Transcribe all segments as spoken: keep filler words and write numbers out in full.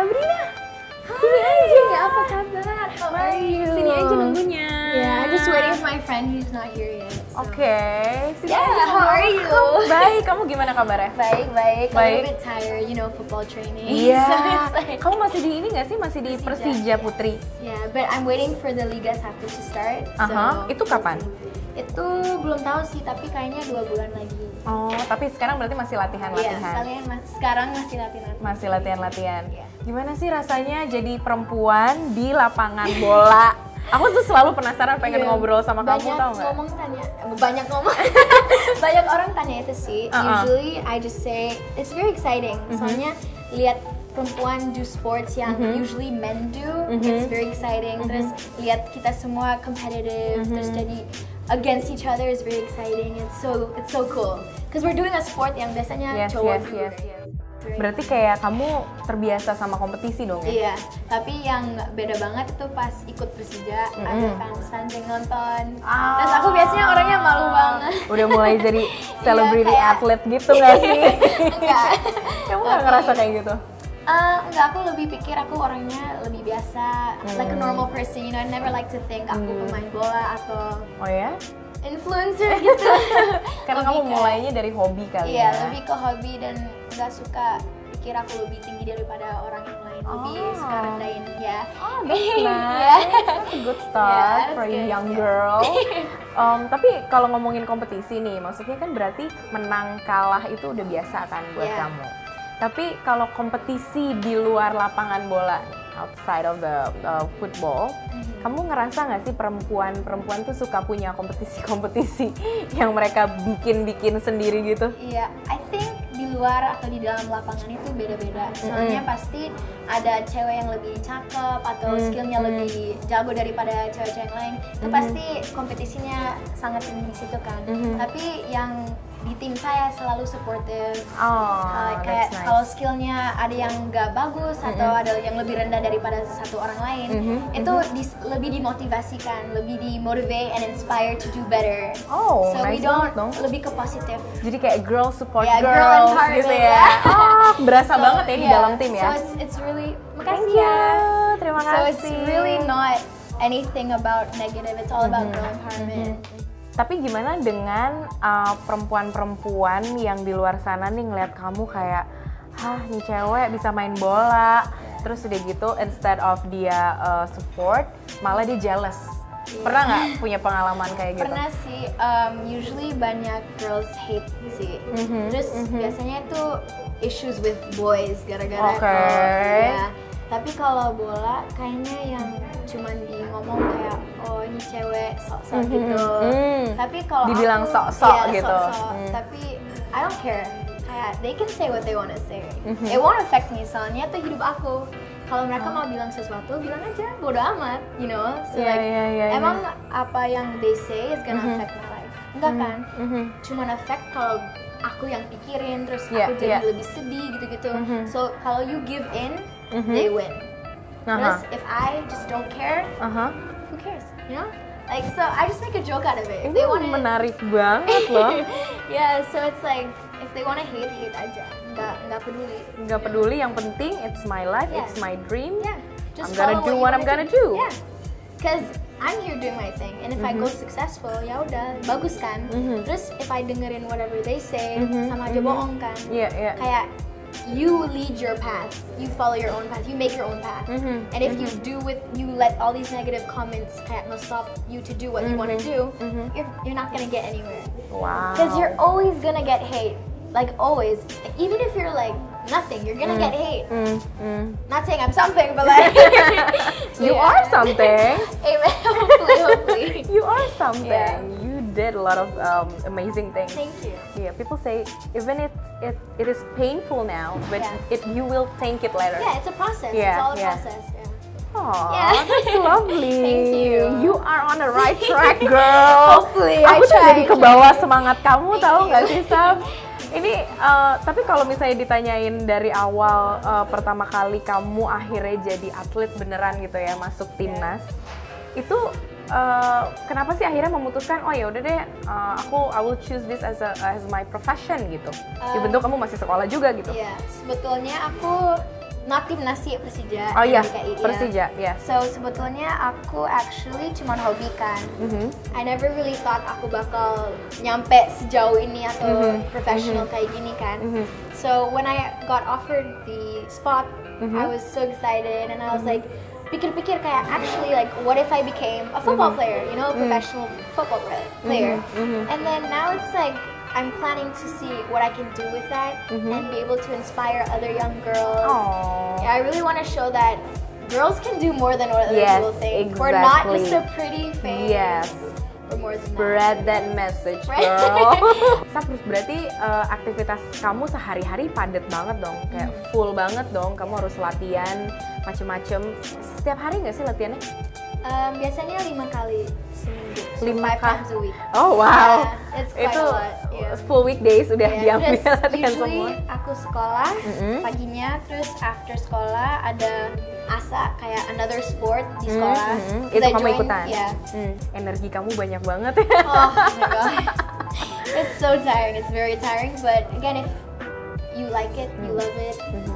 Sabrina. Sini aja, apa kabar? How are you? Sini aja nunggunya. Yeah, I'm just waiting for my friend who's not here yet. So. Oke. Okay. Yeah, how are you? Baik, kamu gimana kabarnya? Baik, baik. Baik. A little bit tired, you know, football training. Iya. So it's like, kamu masih di ini nggak sih? Masih di Persija, Persija Putri? Yeah, but I'm waiting for the Liga satu to start. Aha. So Itu kapan? Itu belum tahu sih, tapi kayaknya dua bulan lagi. Oh, tapi sekarang berarti masih latihan-latihan? Iya, kalian mas sekarang masih latihan. Masih latihan-latihan. Iya. Gimana sih rasanya jadi perempuan di lapangan bola? Aku tuh selalu penasaran pengen Iya. ngobrol sama banyak kamu, tau nggak? ngomong tanya, banyak ngomong, banyak orang tanya itu sih. Uh-uh. Usually I just say it's very exciting. Mm-hmm. Soalnya lihat perempuan do sports yang Mm-hmm. usually men do, Mm-hmm. it's very exciting. Mm-hmm. Terus lihat kita semua competitive, Mm-hmm. terus jadi against each other is very exciting. It's so it's so cool. Cause we're doing a sport yang biasanya Yes, cowok yes, do, yes, right? yes. Very Berarti kayak kamu terbiasa sama kompetisi dong ya? Iya, tapi yang beda banget itu pas ikut Persija, Mm-mm. ada fans-fans yang nonton. Ah. Terus aku biasanya orangnya malu banget. Udah mulai jadi celebrity Iya, kayak- athlete gitu nggak sih? Enggak. Kamu nggak Tapi- ngerasa kayak gitu? Eh, enggak, aku lebih pikir aku orangnya lebih biasa, like a Hmm. normal person, you know, I never like to think aku Hmm. pemain bola atau Oh ya? influencer gitu. Karena Lebih kamu ke- mulainya dari hobi kali Iya, ya? lebih ke hobi dan nggak suka pikir aku lebih tinggi daripada orang yang lain, lebih Oh. suka rendahin, ya. Oh, that's Yeah. nice. That's a good start Yeah, that's for a good. young Yeah. girl. Um, tapi kalau ngomongin kompetisi nih, maksudnya kan berarti menang kalah itu udah biasa kan buat Yeah. kamu. Tapi kalau kompetisi di luar lapangan bola, outside of the uh, football, Mhm. kamu ngerasa nggak sih perempuan-perempuan tuh suka punya kompetisi-kompetisi yang mereka bikin-bikin sendiri gitu? Iya, I think di luar atau di dalam lapangan itu beda-beda. Soalnya Mm-mm. pasti ada cewek yang lebih cakep atau Mm, skillnya mm. lebih jago daripada cewek-cewek yang lain. Itu Mhm. pasti kompetisinya sangat tinggi di situ kan. Mhm. Tapi yang di tim saya selalu supportive. Oh, Uh, that's kayak nice. kalau skillnya ada yang nggak bagus atau Mm-mm. ada yang lebih rendah daripada satu orang lain, Mhm, itu dis- lebih dimotivasikan, lebih dimotivate and inspire to do better. Oh, so nice we don't banget dong. lebih ke positif. Jadi kayak girl support Ya, girl girls empowerment, gitu ya. ya. Oh, berasa So, banget ya di yeah, dalam tim ya. So it's, it's really, Thank makasih you, ya. terima So kasih. it's really not anything about negative. It's all about Mhm, girl empowerment. Tapi gimana dengan uh, perempuan-perempuan yang di luar sana nih ngeliat kamu kayak, hah nih cewek bisa main bola, terus udah gitu instead of dia uh, support, malah dia jealous. Pernah nggak punya pengalaman kayak gitu? Pernah sih, um, usually banyak girls hate sih. Mhm, Terus mhm. biasanya itu issues with boys gara-gara Oke. kalau- ya. Tapi kalau bola kayaknya yang cuman di ngomong kayak oh ini cewek sok-sok Mhm, gitu. mhm. Tapi kalau Dibilang aku, sok-sok ya, gitu. sok-sok. Hmm. Tapi I don't care. Kayak they can say what they wanna say. Mhm. It won't affect me soalnya itu hidup aku. Kalau mereka Oh. mau bilang sesuatu, bilang aja, bodo amat, you know. So Iya, like, iya, iya, iya. emang apa yang they say is gonna Mhm. affect my life? Enggak kan? Mhm. Cuman affect kalau aku yang pikirin, terus Iya, aku jadi iya. lebih sedih gitu-gitu. Mhm. So kalau you give in, Mhm. they win. Aha. Terus if I just don't care, Aha. who cares? You know? Like so, I just make a joke out of it. If Ini they wanna, menarik banget loh. yeah. So it's like if they wanna hate, hate aja. Nggak nggak peduli. Nggak peduli, yang penting it's my life, Yeah. it's my dream. Yeah. Just I'm gonna follow do you what I'm wanna gonna do. Yeah. Cause I'm here doing my thing, and if I go successful, ya udah, bagus kan. Mhm. Terus if I dengerin whatever they say, Mhm, sama aja mhm. bohong kan. Iya, iya. Kayak you lead your path, you follow your own path, you make your own path. Mhm, And if you do with you let all these negative comments kayak nge-stop you to do what you want to do, mhm. you're you're not gonna get anywhere. Wow. Because you're always gonna get hate, like always. Even if you're like nothing, you're gonna get hate. Mm, mm. Not saying I'm something, but like You Yeah. are something. Amen. Hopefully, hopefully. You are something. Yeah. You did a lot of um, amazing things. Thank you. Yeah, people say even it it, it is painful now, but Yeah. it you will thank it later. Yeah, it's a process. Yeah, it's all a yeah. process. Yeah. Aw, Yeah. that's lovely. Thank you. You are on the right track, girl. Hopefully, Aku I tuh try, jadi I ke try. bawah semangat kamu, Thank tahu you. nggak sih, Sam? Ini, uh, tapi kalau misalnya ditanyain dari awal uh, pertama kali kamu akhirnya jadi atlet beneran gitu ya, masuk timnas, itu uh, kenapa sih akhirnya memutuskan, oh ya udah deh, uh, aku I will choose this as a as my profession gitu. Uh, Even though kamu masih sekolah juga gitu. Iya, sebetulnya aku not timnas sih, Persija. Oh iya, D K I, Persija, ya. So sebetulnya aku actually cuman hobi kan. Mhm. I never really thought aku bakal nyampe sejauh ini atau Mhm. professional Mhm. kayak gini kan. Mhm. So when I got offered the spot, Mhm. I was so excited and I was like, pikir-pikir kayak actually like what if I became a football Mhm. player, you know, a Mhm. professional football player. Mhm. And then now it's like I'm planning to see what I can do with that Mhm. and be able to inspire other young girls. Oh. Yeah, I really want to show that girls can do more than what other Yes, people think. We're not exactly. just a pretty face. Yes. We're more than Spread that message, Right? girl. Sap, terus berarti uh, aktivitas kamu sehari-hari padat banget dong, kayak full banget dong. Kamu harus latihan macem-macem. Setiap hari nggak sih latihannya? Um, biasanya lima kali seminggu, so Lima five kali? times a week. Oh wow, Yeah, it's quite itu a lot. Yeah. full weekdays udah Yeah, diambil terus latihan usually semua. aku sekolah Mm-mm. paginya, terus after sekolah ada asa kayak another sport di Hmm, sekolah. hmm, hmm. Terus Itu I kamu join- ikutan? Yeah. Hmm, energi kamu banyak banget. Oh my god, it's so tiring. It's very tiring. But again, if you like it, you love it,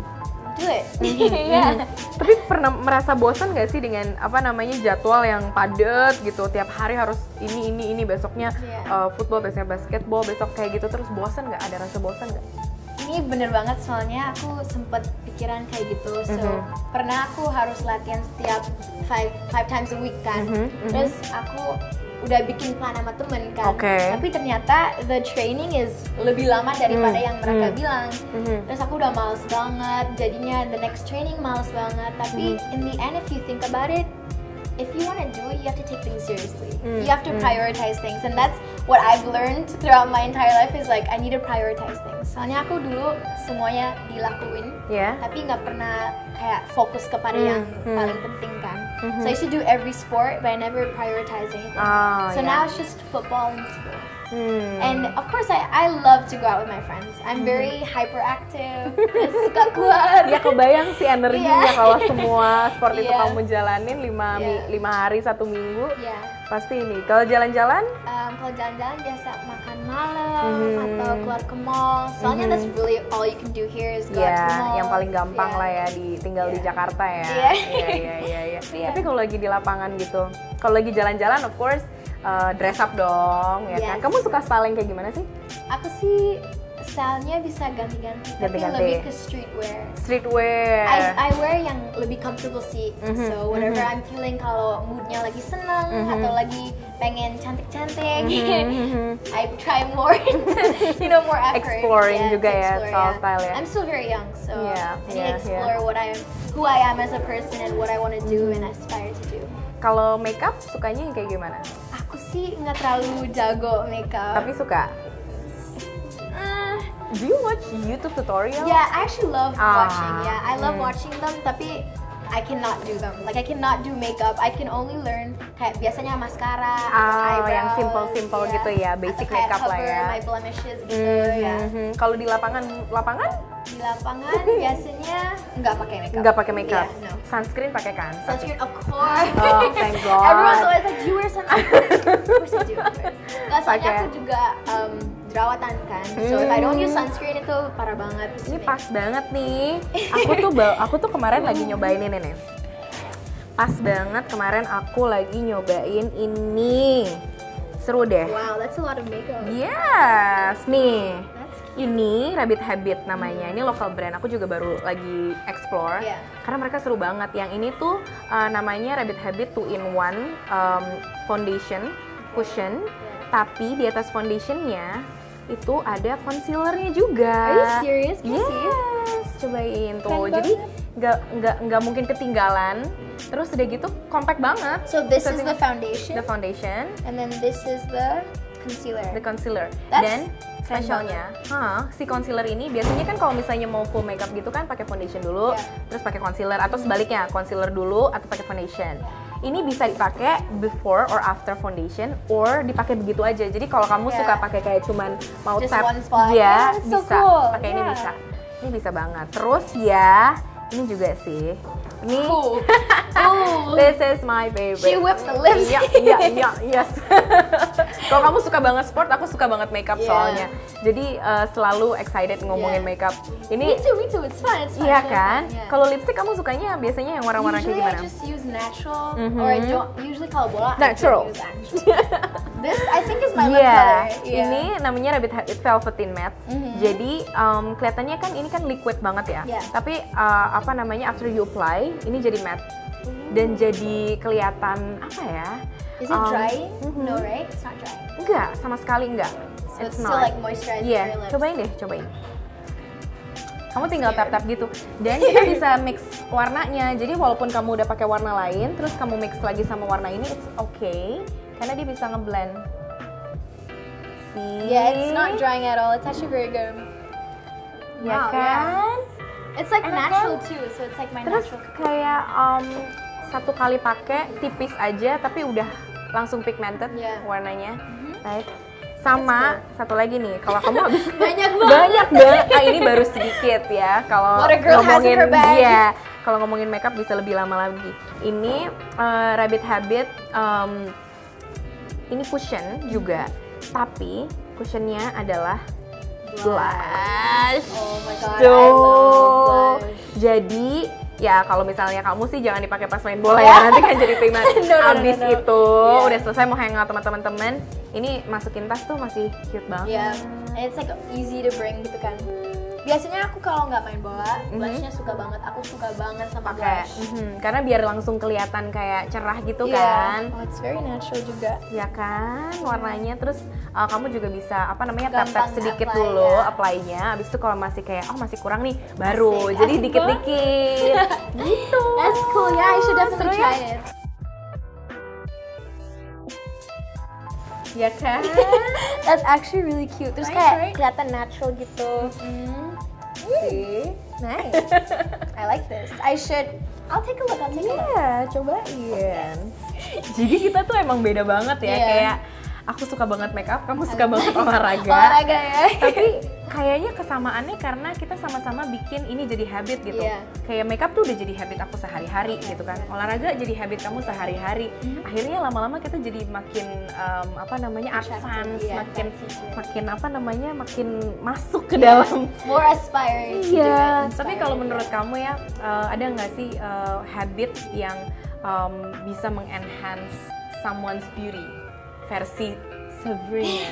do it. Yeah. Tapi pernah merasa bosan nggak sih dengan apa namanya jadwal yang padat gitu, tiap hari harus ini ini ini, besoknya Iya. uh, football, besoknya basketball, besok kayak gitu, terus bosan nggak? Ada rasa bosan nggak? Ini bener banget, soalnya aku sempet pikiran kayak gitu. So Mhm. pernah aku harus latihan setiap five five times a week kan. Mhm, mhm. Terus aku udah bikin plan sama temen kan. Oke. Tapi ternyata the training is lebih lama daripada Hmm, yang mereka hmm. bilang. Mhm. Terus aku udah males banget. Jadinya the next training males banget. Tapi Mhm. in the end, if you think about it, if you want to do it, you have to take things seriously. Mm, You have to mm. prioritize things, and that's what I've learned throughout my entire life is like I need to prioritize things. Soalnya aku dulu semuanya dilakuin, Ya. tapi nggak pernah kayak fokus kepada Mm, yang mm. paling penting kan. Mhm. So I used to do every sport, but I never prioritize anything. Ah, so ya. now it's just football and school. Hmm. And of course, I, I love to go out with my friends. I'm very hyperactive, terus suka keluar. Ya kebayang sih energinya Iya. kalau semua sport itu Iya. kamu jalanin lima, mi- Iya. lima hari satu minggu, Ya, pasti ini. Kalau jalan-jalan, um, kalau jalan-jalan biasa makan malam Mhm. atau keluar ke mall. Soalnya Mhm. that's really all you can do here is go out to ya mall. yang paling gampang Yeah. lah ya di tinggal di Iya. Jakarta ya. Iya. Iya iya iya. iya. Iya. Tapi kalau lagi di lapangan gitu, kalau lagi jalan-jalan, of course uh, dress up dong, ya kan? Yes. Kamu suka style yang kayak gimana sih? Aku sih stylenya bisa ganti-ganti, tapi Ganti-ganti. lebih ke streetwear. Streetwear. I, I wear yang lebih comfortable sih. Mhm, So whatever mhm. I'm feeling, kalau moodnya lagi seneng Mhm. atau lagi pengen cantik-cantik, Mhm, mhm. I try more, you know, more effort. Exploring Yeah, juga to ya, explore, soal yeah. style ya. I'm still very young, so Yeah, I need yeah, to explore what I am, who I am as a person, and what I want to do Mhm. and aspire to do. Kalau makeup sukanya yang kayak gimana? Aku sih nggak terlalu jago makeup. Tapi suka. Uh, Do you watch YouTube tutorial? yeah, I actually love Ah, watching. Yeah, I love hmm. watching them. Tapi I cannot do them. Like I cannot do makeup. I can only learn kayak biasanya mascara, atau Ah, eyebrows, yang simple-simple gitu ya, basic atau kayak makeup lah cover ya. my blemishes gitu Mhm, ya. mhm. Kalau di lapangan, lapangan Di lapangan biasanya nggak pakai makeup. nggak pakai makeup. Yeah, no. Sunscreen pakai kan? Sunscreen, of course. Oh, thank God. Everyone's always like, do you wear sunscreen? Of course I do. of course. Nggak, soalnya Pakai. aku juga um, jerawatan kan. So if I don't use sunscreen itu parah banget. Ini pas banget nih. Aku tuh ba- aku tuh kemarin lagi nyobain ini nih. Pas banget kemarin aku lagi nyobain ini. Seru deh. Wow, that's a lot of makeup. Yes, nih. That's Ini Rabbit Habit namanya. Ini local brand. Aku juga baru lagi explore. Iya. Karena mereka seru banget. Yang ini tuh uh, namanya Rabbit Habit two in one um, foundation cushion. Tapi di atas foundationnya itu ada concealernya juga. Are you serious? Can you see it? Yes, cobain tuh. Keren Jadi banget. nggak nggak nggak mungkin ketinggalan. Terus udah gitu compact banget. So this is Setting- the foundation, the foundation, and then this is the concealer. the concealer. That's Dan keren specialnya, hah, si concealer ini biasanya kan kalau misalnya mau full makeup gitu kan pakai foundation dulu, Yeah. terus pakai concealer atau sebaliknya concealer dulu atau pakai foundation. Ini bisa dipakai before or after foundation or dipakai begitu aja. Jadi kalau kamu Yeah. suka pakai kayak cuman mau Just tap, one spot. ya Yeah, it's so bisa. cool. Pakai ini Yeah. bisa. Ini bisa banget. Terus ya, ini juga sih. Ini Ooh. Ooh. this is my favorite. She whipped the lips. Iya, iya, iya, yes. Kalau kamu suka banget sport, aku suka banget makeup Yeah. soalnya. Jadi uh, selalu excited ngomongin Yeah. makeup. Ini Me too, me too. It's fun. It's fun. iya it's kan? fun, yeah. Kalau lipstick kamu sukanya biasanya yang warna-warna kayak Usually gimana? I just use natural, Mhm. or I don't. Usually kalau bola, Natural. I don't use actual. This I think is my lip Iya, color. Yeah. ini namanya Rabbit Habit Velveteen Matte. Mhm. Jadi um, kelihatannya kan ini kan liquid banget ya. Yeah. Tapi uh, apa namanya after you apply, ini jadi matte dan jadi kelihatan apa ya? Is it um, drying? mhm. No, right? It's not drying. Enggak, sama sekali enggak. So it's, still like moisturizing Iya, your lips. cobain deh, cobain. Kamu tinggal Scared. tap-tap gitu. Dan kita bisa mix warnanya. Jadi walaupun kamu udah pakai warna lain, terus kamu mix lagi sama warna ini, it's okay. Karena dia bisa ngeblend. See? Yeah, it's not drying at all. It's actually very good. Ya Wow, kan? It's like Enak natural kan? too, so it's like my Terus natural. kayak um, satu kali pakai tipis aja, tapi udah langsung pigmented Yeah. warnanya, right? Sama satu lagi nih, kalau kamu habis Banyak banget. banyak banget. Ah, ini baru sedikit ya. Kalau What a girl has in ngomongin her bag. dia, kalau ngomongin makeup bisa lebih lama lagi. Ini uh, Rabbit Habit, um, ini cushion juga, tapi cushionnya adalah blush. Oh my god, I Tuh. love blush. Jadi ya kalau misalnya kamu sih jangan dipakai pas main bola ya, nanti kan jadi pigment. No, no, no, Abis no, no. itu Yeah. udah selesai mau hangout sama teman-teman, ini masukin tas tuh masih cute banget. Yeah, and it's like easy to bring gitu kan. Biasanya aku kalau nggak main bola, Mhm. blushnya suka banget. Aku suka banget sama Pakai, blush. mhm, karena biar langsung kelihatan kayak cerah gitu Yeah. kan. Oh, it's very natural juga. Ya kan warnanya, terus uh, kamu juga bisa apa namanya Gampang tap-tap sedikit apply, dulu ya. apply-nya. Abis itu kalau masih kayak oh masih kurang nih baru, Asik, jadi asik dikit-dikit gitu. That's cool. Yeah, I should definitely Seru ya? try it. Ya kan? That's actually really cute. Terus Nice, kayak right? kelihatan natural gitu. Sih. Nice. I like this. I should. I'll take a look. I'll take a look. Iya, cobain. Jadi kita tuh emang beda banget ya, Iya. kayak aku suka banget make up, kamu suka banget olahraga. Olahraga ya. Tapi kayaknya kesamaannya karena kita sama-sama bikin ini jadi habit gitu. Iya. Kayak make up tuh udah jadi habit aku sehari-hari gitu kan. Olahraga jadi habit kamu sehari-hari. Akhirnya lama-lama kita jadi makin um, apa namanya advance, Iya, makin fancy juga. makin apa namanya makin masuk ke Yeah. dalam. More aspiring. to do it, Iya, tapi inspiring, kalau yeah. menurut kamu ya, uh, ada nggak sih uh, habit yang um, bisa mengenhance someone's beauty versi Sabrina?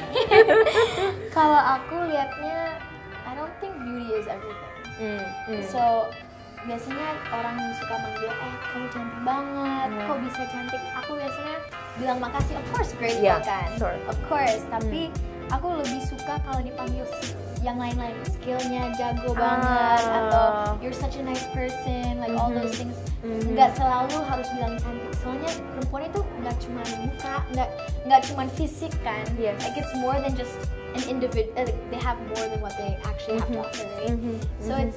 Kalau aku liatnya, I don't think beauty is everything. Hmm, hmm. So biasanya orang yang suka manggil, eh kamu cantik banget, Yeah. kok bisa cantik? Aku biasanya bilang makasih, of course grateful Yeah, kan, sure. of course. Tapi aku lebih suka kalau dipanggil s- yang lain-lain, skillnya jago banget, Ah. atau you're such a nice person, like all Mhm. those things. Mhm. Nggak selalu harus bilang cantik, soalnya perempuan itu nggak cuma muka, nggak nggak cuma fisik kan. Yes. Like it's more than just an individual. Uh, they have more than what they actually have to Mhm. offer, right? Mhm. So Mhm. it's,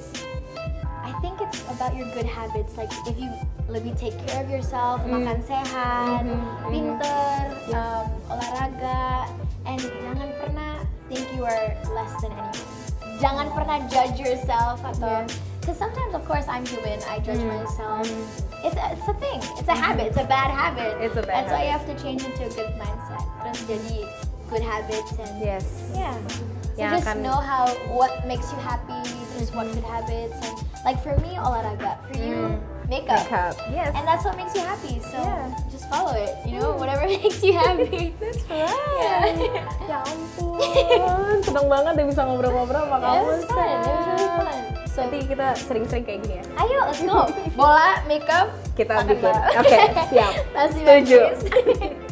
I think it's about your good habits. Like if you lebih take care of yourself, Mm. makan sehat, Mhm, mhm. pinter, Yes. um, olahraga, and jangan pernah think you are less than anyone. Jangan pernah judge yourself atau, because sometimes of course I'm human, I judge Mm. myself. It's a, it's a thing, it's a habit, it's a bad habit. It's a bad That's why you habit. have to change into a good mindset. Terus jadi good habits and Yes. yeah. So Yang just akan- know how what makes you happy. Terus what good habits and like for me olahraga, for you Mm. makeup. Makeup, yes. And that's what makes you happy. So Yeah. just follow it. You know, whatever makes you happy. That's right. Yeah. Ya ampun, seneng banget deh bisa ngobrol-ngobrol sama Yeah, kamu. it was fun. It was really fun. So Nanti kita sering-sering kayak gini ya. ayo, let's go. Bola, makeup, Kita makan bikin. bareng. Oke, siap. Nasi Setuju. manis.